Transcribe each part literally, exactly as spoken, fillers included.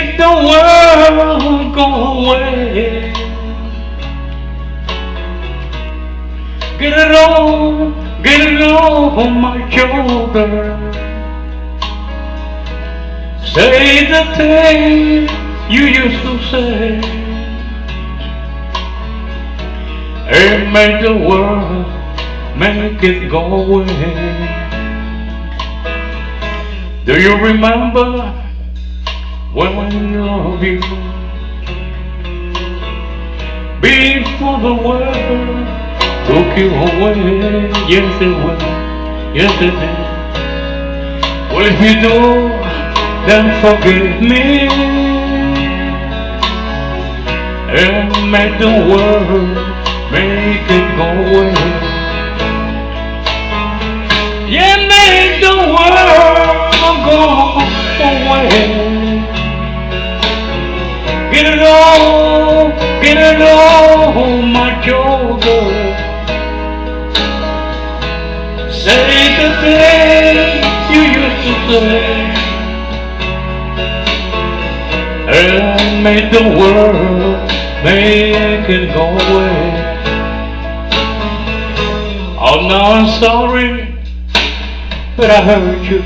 make the world go away. Get it all, get it all on my shoulder. Say the things you used to say, and make the world, make it go away. Do you remember when I love you? Before the world took you away. Yes it will, yes it did. Well, if you do, then forgive me, and make the world, make it go away. Yeah, make the world go away. Get it all, get it all on my shoulder. Say the things you used to say, and make the world, make it go away. Oh, now I'm sorry that I hurt you.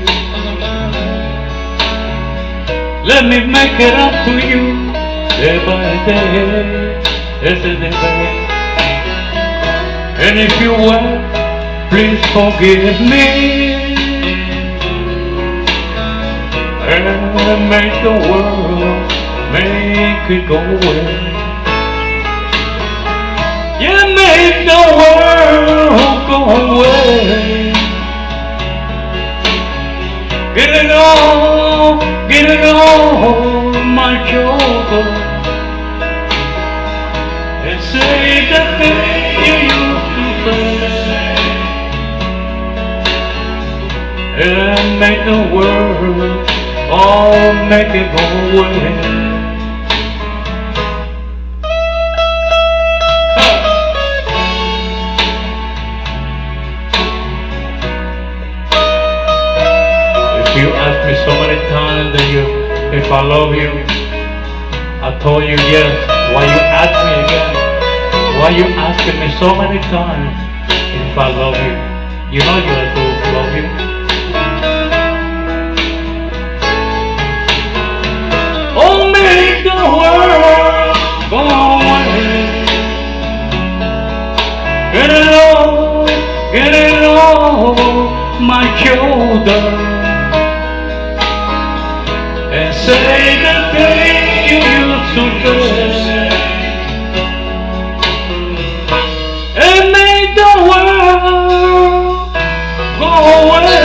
Let me make it up to you day by day, yes, day by day. And if you will, please forgive me, and make the world, make it go away. Yeah, make the world go away. Get it all, get it all on my shoulder, and say the thing you used to say, and make the world, oh, make it go away. You asked me so many times that you, if I love you, I told you yes. Why you ask me again? Why you asking me so many times if I love you? You know you have to love you. Oh, make the world go away. Get it all, get it all, my shoulder. And say the thing you used to say, and make the world go away.